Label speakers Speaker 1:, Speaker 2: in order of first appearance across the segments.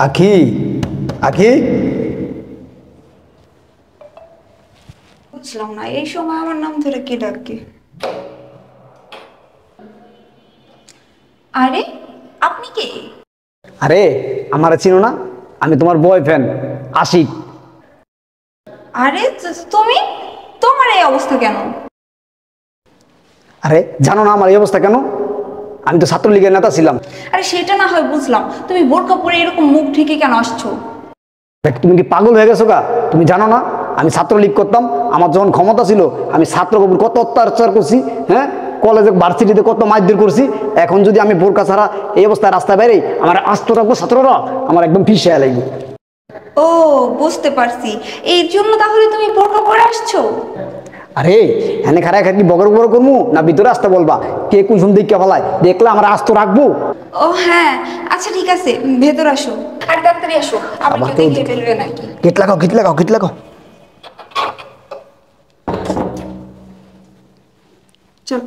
Speaker 1: আখি আখি
Speaker 2: বুঝলাম না এই সময় আমার নাম ধরে কে ডাকে। আরে আপনি কে?
Speaker 1: আরে আমার চিনো না, আমি তোমার বয়ফ্রেন্ড আশিক।
Speaker 2: আরে তুমি, তোমার এই অবস্থা কেন?
Speaker 1: আরে জানো না আমার এই অবস্থা কেন? আমি তো ছাত্রলীগের নেতা ছিলাম।
Speaker 2: আরে সেটা না হয় বুঝলাম, তুমি বোরকা পরে এরকম মুখ ঢেকে কেন আসছো?
Speaker 1: দেখ, তুমি কি পাগল হয়ে গেছো? তুমি জানো না আমি ছাত্রলীগ করতাম? আমার যখন ক্ষমতা ছিল আমি ছাত্রকে উপর কত অত্যাচার করছি, হ্যাঁ, কলেজে ভার্সিটিতে কত মারধর করছি। এখন যদি আমি বোরকা ছাড়া এই অবস্থায় রাস্তায় বেরোই, আমার আস্ত রাখবো ছাত্ররা, আমার একদম ফিসে লাগবে।
Speaker 2: ও বুঝতে পারছি, এই জন্য তাহলে তুমি বোরকা পরে আসছো।
Speaker 1: আরে এনে খারাপ খাকি বগর বগর করবো না ভিতরে আসতে বলবা? কে কুসুম দিকে ফেলায় দেখলে আমরা আস্ত রাখবো।
Speaker 2: ও হ্যাঁ আচ্ছা ঠিক আছে, ভেতর আসো আর তাড়াতাড়ি আসো, আবার কেউ দেখে ফেলবে নাকি।
Speaker 1: গেট লাগাও, গেট লাগাও, গেট লাগাও।
Speaker 2: চল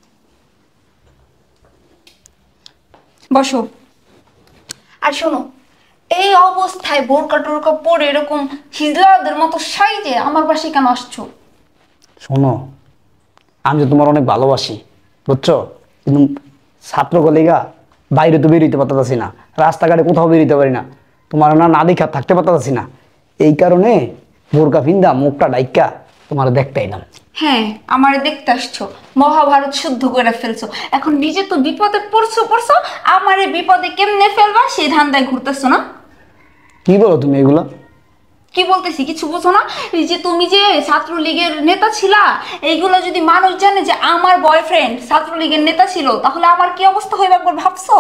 Speaker 2: বসো। আর শোনো, এই অবস্থায় বোরকা টোরকা পরে এরকম হিজলাদের মতো সাইজে আমার বাসায় কেন আসছো?
Speaker 1: শোনো, আমি তো তোমার অনেক ভালোবাসি, বুঝছো, কিন্তু ছাত্র কলিগা বাইরে তো বেরোতে পারতেছি না, রাস্তাঘাটে কোথাও বেরোতে পারি না, তোমার না দেখা থাকতে পারতেছি না। এই কারণে বোরকা ফিন্দা মুখটা ডাইকা তোমার দেখতে এলাম।
Speaker 2: হ্যাঁ আমারে দেখতে আসছো, মহাভারত শুদ্ধ করে ফেলছো, এখন নিজে তো বিপদে পড়ছো, আমারে বিপদে কেমনে ফেলবা সেই ধান্দায় ঘুরতেছো না?
Speaker 1: কি বলো তুমি এগুলা?
Speaker 2: কি বলতেছি কিছু বুঝো না? এই যে তুমি যে ছাত্রলীগের নেতা ছিলা, এইগুলো যদি মানুষ জানে যে আমার বয়ফ্রেন্ড ছাত্রলীগের নেতা ছিল, তাহলে আমার কি অবস্থা হইবে একবার ভাবছো?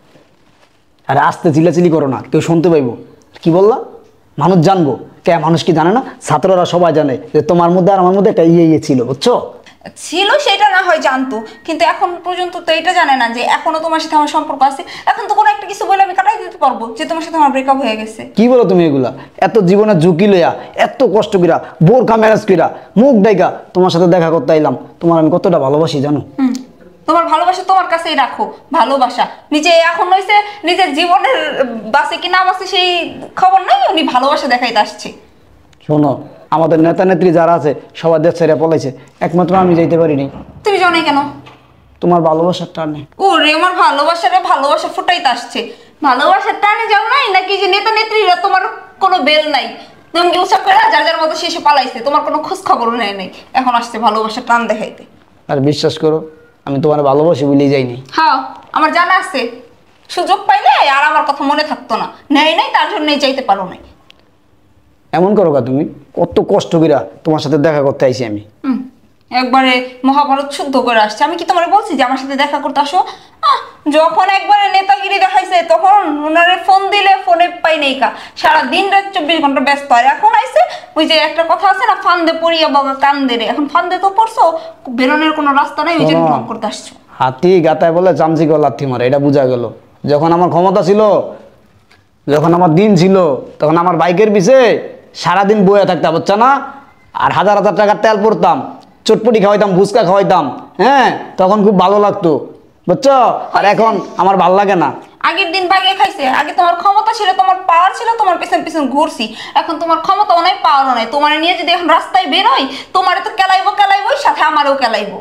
Speaker 1: আরে আস্তে চিল্লাচিল্লি করো না, কেউ শুনতে পাইবো। কি বললা? মানুষ জানবো কে? মানুষ কি জানে না? ছাত্ররা সবাই জানে যে তোমার মধ্যে আর আমার মধ্যে একটা ইয়ে ছিল, বুঝছো।
Speaker 2: ছিল সেটা না হয় জানতো, কিন্তু এখন পর্যন্ত তো এটা জানে না যে এখনো তোমার সাথে আমার সম্পর্ক আছে। এখন তো কোনো একটা কিছু বলে আমি কাটাই দিতে পারবো যে তোমার সাথে আমার ব্রেকআপ হয়ে গেছে।
Speaker 1: কি বলো তুমি এগুলা? এত জীবনের ঝুঁকি লইয়া, এত কষ্ট কইরা, বোরকা ম্যানেজ কইরা, মুখ ডাইকা তোমার সাথে দেখা করতে আইলাম। তোমার আমি কতটা ভালোবাসি জানো?
Speaker 2: তোমার ভালোবাসা তোমার কাছেই রাখো, ভালোবাসা নিজে এখন হয়েছে নিজের জীবনের বাসে কি নাম আছে সেই খবর নাই, উনি ভালোবাসা দেখাইতে আসছে।
Speaker 1: শোনো, আমাদের নেতা নেত্রী যারা আছে সবাই দেশ ছেড়ে পলাইছে, একমাত্র আমি যাইতে পারিনি।
Speaker 2: তুমি জানো কেন?
Speaker 1: তোমার ভালোবাসার টানে।
Speaker 2: ও রে, আমার ভালোবাসা ফুটাইতে আসছে। ভালোবাসার টানে যাও নাই নাকি যে নেতা নেত্রীরা তোমার কোনো বেল নাই, তুমি উৎসব করে যার যার মতো শেষে পালাইছে, তোমার কোনো খোঁজ খবরও নেয় নাই, এখন আসছে ভালোবাসার টান দেখাইতে।
Speaker 1: আর বিশ্বাস করো, আমি তোমার ভালোবাসি বলেই যাইনি।
Speaker 2: হ্যাঁ আমার জানা আছে, সুযোগ পাইলে আর আমার কথা মনে থাকতো না, নেয় নাই তার জন্যই যাইতে পারো নাই।
Speaker 1: এমন করো কা তুমি? কত কষ্ট কইরা তোমার সাথে দেখা করতে আইছি আমি।
Speaker 2: একবারে মহাভারত শুদ্ধ করে আসছে। আমি কি তোমার বলছি যে আমার সাথে দেখা করতে আসো? যখন একবারে নেতাগিরি দেখাইছে তখন ওনারে ফোন দিলে ফোনে পাই নেই কা, সারাদিন রাত 24 ঘন্টা ব্যস্ত। আর এখন আইছে ওই যে একটা কথা আছে না, ফান্দে পড়িয়া বাবা কান্দে রে, এখন ফান্দে তো পড়ছো, বেরোনোর কোনো রাস্তা নাই, ওই জন্য ফোন করতে আসছো।
Speaker 1: হাতি গাতায় বলে চামচি গো লাথি মারে, এটা বোঝা গেল। যখন আমার ক্ষমতা ছিল, যখন আমার দিন ছিল, তখন আমার বাইকের পিছে সারাদিন বয়ে থাকতাম, বুঝছো না? আর হাজার হাজার টাকার তেল পড়তাম, চটপটি খাওয়াইতাম, ফুচকা খাওয়াইতাম, হ্যাঁ, তখন খুব ভালো লাগতো, বুঝছো। আর এখন আমার ভাল লাগে না।
Speaker 2: আগের দিন বাগে খাইছে, আগে তোমার ক্ষমতা ছিল, তোমার পাওয়ার ছিল, তোমার পেছন পেছন ঘুরছি। এখন তোমার ক্ষমতাও নাই, পাওয়ারও নাই, তোমার নিয়ে যদি এখন রাস্তায় বেরোই, তোমারে তো কেলাইবো, সাথে আমারও কেলাইবো।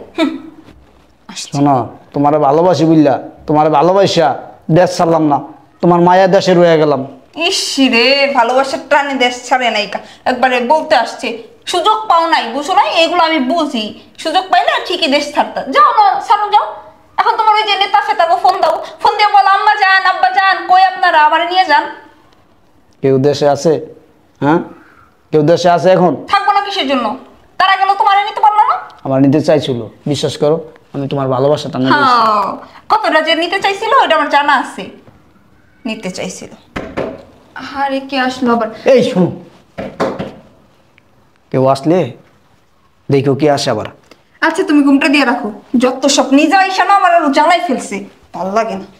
Speaker 1: শোনো, তোমার ভালোবাসি বুঝলা, তোমার ভালোবাসা দেশ ছাড়লাম না, তোমার মায়ের দেশে রয়ে গেলাম।
Speaker 2: ইস রে, ভালোবাসার টানে দেশ ছাড়ে নাই, একবারে বলতে আসছে। সুযোগ পাও নাই, বুঝো নাই, এগুলো আমি বুঝি। সুযোগ পাইলে ঠিকই দেশ ছাড়তা। যাও না, ছাড়ো যাও। এখন তোমার ওই যে নেতা ফেতাকে ফোন দাও, ফোন দিয়ে বলো আম্মা যান, আব্বা যান, কই আপনারা, আবার নিয়ে যান।
Speaker 1: কেউ দেশে আছে? হ্যাঁ, কেউ দেশে আছে এখন?
Speaker 2: থাকবো না কিসের জন্য? তারা গেল তোমার নিতে পারলো না?
Speaker 1: আমার নিতে চাইছিল, বিশ্বাস করো, আমি তোমার ভালোবাসাটা নিয়ে
Speaker 2: কতটা যে নিতে চাইছিল ওটা আমার জানা আছে, নিতে চাইছিল। আরে কে আসলো আবার?
Speaker 1: এই শোনো, কেউ আসলে দেখো কে আসে আবার।
Speaker 2: আচ্ছা তুমি ঘুমটা দিয়ে রাখো, যত সব নিজে আইসা না আমার আরো জ্বালাই ফেলছে, ভালো লাগে না।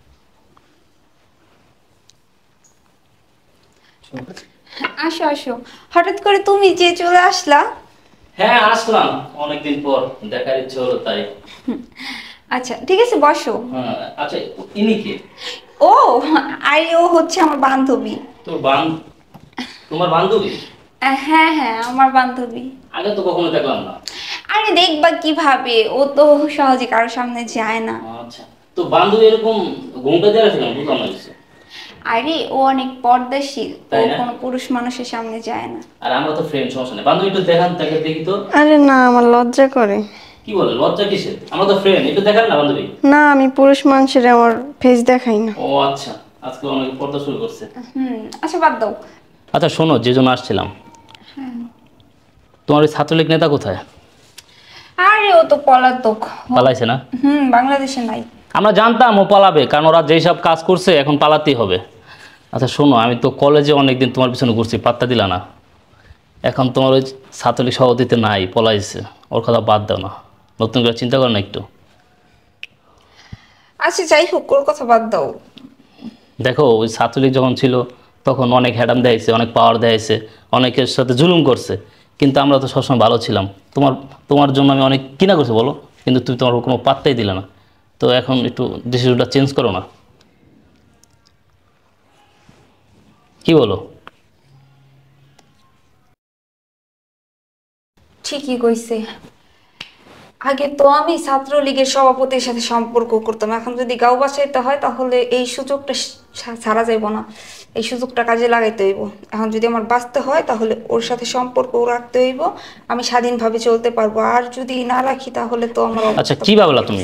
Speaker 2: আসো আসো, হঠাৎ করে তুমি যে চলে আসলা?
Speaker 3: হ্যাঁ আসলাম, অনেকদিন পর দেখার ইচ্ছে হলো তাই।
Speaker 2: আচ্ছা ঠিক আছে বসো।
Speaker 3: আচ্ছা ইনি কে?
Speaker 2: ও আরে ও হচ্ছে আমার বান্ধবী।
Speaker 3: তোমার বান্ধবী?
Speaker 2: হ্যাঁ হ্যাঁ আমার বান্ধবী।
Speaker 3: আগে তো কখনো দেখলাম না।
Speaker 2: আরে দেখবা কিভাবে, ও তো সহজে কারোর সামনে যায় না।
Speaker 3: আচ্ছা, তো বান্ধবী এরকম ঘুমটা দিয়ে রাখে কেন, বুঝলাম না কিছু।
Speaker 2: আরে ও অনেক পর্দাশীল, ও
Speaker 3: তাই না?
Speaker 2: কোনো পুরুষ মানুষের সামনে যায় না।
Speaker 3: আর আমরা তো ফ্রেন্ড, সমস্যা নেই। বান্ধবী একটু দেখান, তাকে দেখি তো।
Speaker 4: আরে না, আমার লজ্জা করে।
Speaker 3: কি বলে লজ্জা কিসের? আমরা তো ফ্রেন্ড, একটু দেখান না বান্ধবী।
Speaker 4: না, আমি পুরুষ মানুষের আমার ফেস দেখাই না।
Speaker 3: ও আচ্ছা, আজকে অনেক পর্দা শুরু করছে।
Speaker 2: আচ্ছা বাদ দাও।
Speaker 3: আচ্ছা শোনো, যে জন্য আসছিলাম, তোমার ওই ছাত্রলীগ নেতা কোথায়?
Speaker 2: আরে ও তো পলাতক।
Speaker 3: পালাইছে না?
Speaker 2: বাংলাদেশে নাই।
Speaker 3: আমরা জানতাম ও পালাবে, কারণ ওরা যেই সব কাজ করছে এখন পালাতেই হবে। আচ্ছা শোনো, আমি তো কলেজে অনেকদিন তোমার পিছনে ঘুরছি, পাত্তা দিলা না। এখন তোমার ওই ছাত্রলীগ সভাপতিতে নাই, পলাইছে। ওর কথা বাদ দাও না, নতুন করে চিন্তা করো না একটু।
Speaker 2: আচ্ছা যাই হোক, ওর কথা বাদ দাও।
Speaker 3: দেখো, ওই ছাত্রলীগ যখন ছিল তখন অনেক হ্যাডাম দেখাইছে, অনেক পাওয়ার দেখাইছে, অনেকের সাথে জুলুম করছে, কিন্তু আমরা তো সবসময় ভালো ছিলাম। তোমার জন্য আমি অনেক কিনা করছি বলো, কিন্তু তুমি তোমার কোনো পাত্তাই দিলে না। তো এখন একটু ডিসিশনটা চেঞ্জ করো না, কি বলো?
Speaker 2: ঠিকই কইছে। আগে তো আমি ছাত্রলীগের সভাপতির সাথে সম্পর্ক করতাম, এখন যদি গাঁও বাসাইতে হয় তাহলে এই সুযোগটা ছাড়া যাইব না, এই সুযোগটা কাজে লাগাইতে হইব। এখন যদি আমার বাঁচতে হয় তাহলে ওর সাথে সম্পর্ক রাখতে হইব, আমি স্বাধীনভাবে চলতে পারবো। আর যদি না রাখি তাহলে তো আমার
Speaker 3: আচ্ছা কি ভাবলা তুমি?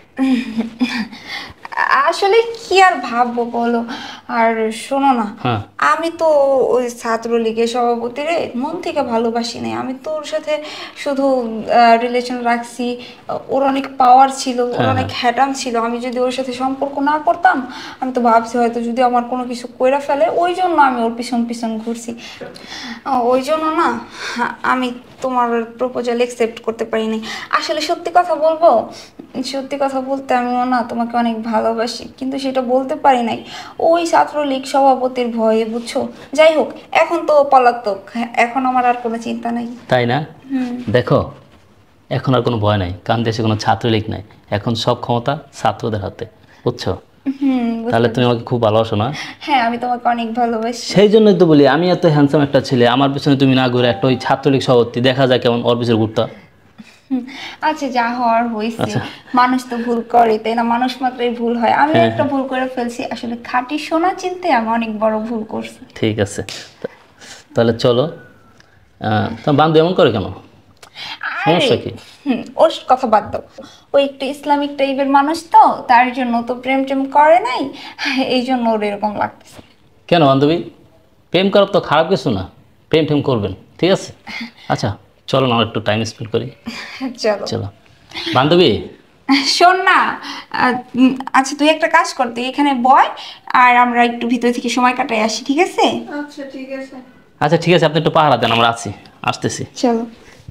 Speaker 2: আসলে কি আর ভাববো বলো। আর শোনো না,
Speaker 3: হ্যাঁ।
Speaker 2: আমি তো ওই ছাত্রলীগের সভাপতিরে মন থেকে ভালোবাসি নাই, আমি তো ওর সাথে শুধু রিলেশন রাখছি। ওর অনেক পাওয়ার ছিল, ওর অনেক হ্যাডাম ছিল। আমি যদি ওর সাথে সম্পর্ক না করতাম, আমি তো ভাবছি হয়তো যদি আমার কোনো কিছু কইরা ফেলে, ওই জন্য আমি ওর পিছন পিছন ঘুরছি। ওই জন্য না আমি তোমার প্রপোজাল অ্যাকসেপ্ট করতে পারিনি। আসলে সত্যি কথা বলবো, সত্যি কথা বলতে আমিও না তোমাকে অনেক ভালোবাসি, কিন্তু সেটা বলতে পারি নাই ওই ছাত্রলীগ সভাপতির ভয়ে, বুঝছো? যাই হোক, এখন তো পলাতক, এখন আমার আর কোনো চিন্তা নাই।
Speaker 3: তাই না? দেখো, এখন আর কোনো ভয় নাই, কারণ দেশে কোনো ছাত্রলীগ নাই, এখন সব ক্ষমতা ছাত্রদের হাতে, বুঝছো? তাহলে তুমি আমাকে খুব ভালোবাসো না?
Speaker 2: হ্যাঁ, আমি তোমাকে অনেক ভালোবাসি।
Speaker 3: সেই জন্যই তো বলি, আমি এত হ্যান্ডসাম একটা ছেলে, আমার পিছনে তুমি না ঘুরে একটা ওই ছাত্রলীগ সভাপতি দেখা যায় কেমন ওর পিছনে ঘুরতা।
Speaker 2: আচ্ছা, যা হওয়ার হয়েছে।
Speaker 3: আচ্ছা।
Speaker 2: মানুষ তো ভুল করে, তাই না? মানুষ মাত্রই ভুল হয়। আমি একটা ভুল করে ফেলছি, আসলে খাঁটি সোনা চিনতে আমি অনেক বড় ভুল করছি।
Speaker 3: ঠিক আছে, তাহলে চলো। তোমার বান্ধব এমন করে কেন? সমস্যা কি?
Speaker 2: ওর কথা বাদ দাও। ও একটু ইসলামিক টাইপের মানুষ, তো তার জন্য তো প্রেম টেম করে নাই, এই জন্য ওর এরকম লাগতেছে।
Speaker 3: কেন বান্ধবী, প্রেম করা তো খারাপ কিছু না, প্রেম টেম করবেন, ঠিক আছে? আচ্ছা চলো না, আমরা একটু টাইম স্পেন্ড করি।
Speaker 2: চলো
Speaker 3: চলো বান্ধবী।
Speaker 2: শোন না, আচ্ছা তুই একটা কাজ কর, তুই এখানে বয় আর আমরা একটু ভিতর থেকে সময় কাটাই আসি, ঠিক আছে?
Speaker 4: আচ্ছা ঠিক আছে।
Speaker 3: আচ্ছা ঠিক আছে, আপনি একটু পাহারা দেন, আমরা আছি, আসতেছি।
Speaker 2: চলো।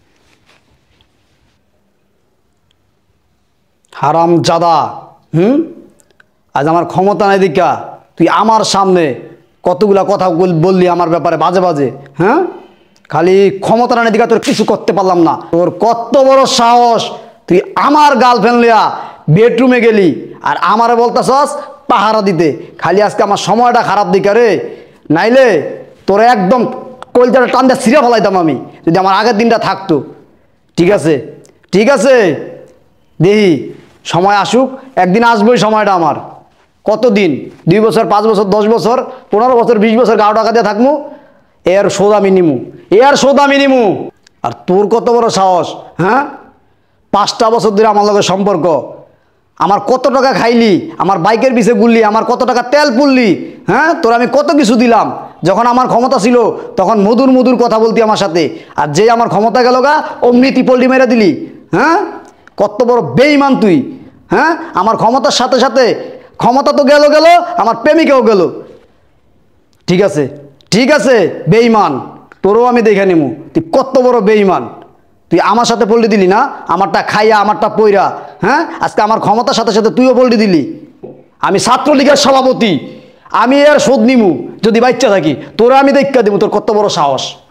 Speaker 1: হারাম জাদা, আজ আমার ক্ষমতা নাই দিকা তুই আমার সামনে কতগুলা কথা বললি আমার ব্যাপারে বাজে বাজে। হ্যাঁ, খালি ক্ষমতা নাই দিকা তোর কিছু করতে পারলাম না। তোর কত বড় সাহস, তুই আমার গার্লফ্রেন্ড লিয়া বেডরুমে গেলি আর আমারে বলতেছস পাহারা দিতে। খালি আজকে আমার সময়টা খারাপ দিকা রে, নাইলে তোর একদম কলজাটা টান দিয়ে ছিঁড়ে ফেলাইতাম আমি, যদি আমার আগের দিনটা থাকতো। ঠিক আছে, ঠিক আছে, দেখি সময় আসুক, একদিন আসবোই সময়টা আমার। কতদিন? 2 বছর, 5 বছর, 10 বছর, 15 বছর, 20 বছর গাঁও টাকা দিয়ে থাকবো, এর শোধ আমি নিমু, এর শোধ আমি নিমু। আর তোর কত বড় সাহস? হ্যাঁ, 5টা বছর ধরে আমার লগে সম্পর্ক, আমার কত টাকা খাইলি, আমার বাইকের পিছে ঘুরলি, আমার কত টাকা তেল পুড়লি। হ্যাঁ, তোর আমি কত কিছু দিলাম। যখন আমার ক্ষমতা ছিল তখন মধুর মধুর কথা বলতি আমার সাথে, আর যে আমার ক্ষমতা গেল গা অমনি পল্টি মেরে দিলি। হ্যাঁ, কত বড় বেঈমান তুই। হ্যাঁ, আমার ক্ষমতার সাথে সাথে ক্ষমতা তো গেল, আমার প্রেমিকাও গেল। ঠিক আছে, ঠিক আছে, বেঈমান, তোরও আমি দেখে নিমু তুই কত বড় বেঈমান। তুই আমার সাথে পল্টি দিলি না, আমারটা খাইয়া আমারটা পইরা। হ্যাঁ, আজকে আমার ক্ষমতার সাথে সাথে তুইও পল্টি দিলি। আমি ছাত্রলীগের সভাপতি, আমি এর শোধ নিমু যদি বাচ্চা থাকি। তোরা আমি দেখা দিব তোর কত বড় সাহস।